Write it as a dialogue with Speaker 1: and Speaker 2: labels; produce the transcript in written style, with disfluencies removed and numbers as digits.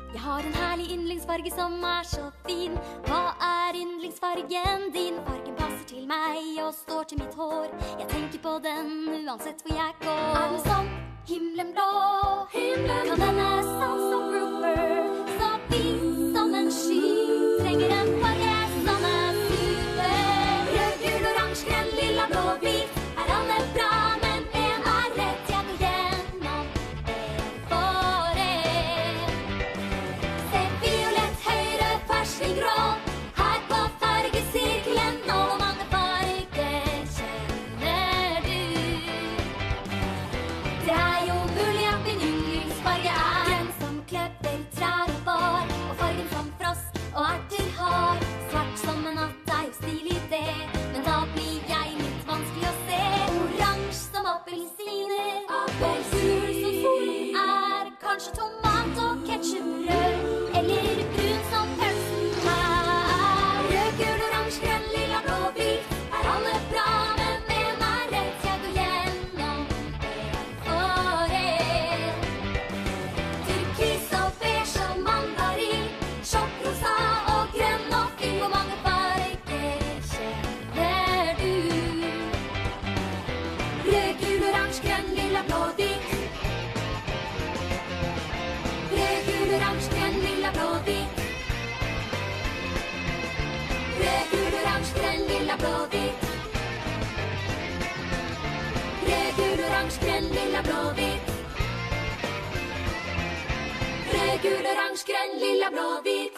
Speaker 1: Jeg har en herlig yndlingsfarge som så fin. Hva yndlingsfargen din? Fargen passer til meg og står til mitt hår. Jeg tenker på den uansett hvor jeg går. Den som himmelen blå? Kan denne sann som Rupert? Så hvit som en sky. Trenger en farge som super. Rød, gul, oransje, grønn, lilla, blå, hvit. Alle bra, men en rett. Jeg går gjennom en for en. Se violett, høyre, fersking, grå. Her på fargesirkelen. Og hvor mange farger kjenner du? Det jo mulig at min yndlingsfarge grønn som kløver, trær og bar. Og fargen som frost og erter har. Svart som en natt jo stilig det. Men da blir jeg litt vanskelig å se. Oransje som appelsiner. Og gul som solen kanskje tomat og ketchuprød. Eller brun som pølsen Rød, gul, oransje, grønn, lilla, blå, hvit. Alle bra, men en rett. Jeg går gjennom en for en. Turkis og beige og mandarin. Sjokkrosa og grønn og fin. Hvor mange farger kjenner du? Rød, gul, oransje, grønn, lilla, blå, hvit. Rød, gul, oransje, grønn, lilla, blå, hvit. Rød, gul, oransje, grønn, lilla, blå, hvit. Rød, gul, oransje, grønn, lilla, blå, hvit. Rød, gul, oransje, grønn, lilla, blå, hvit.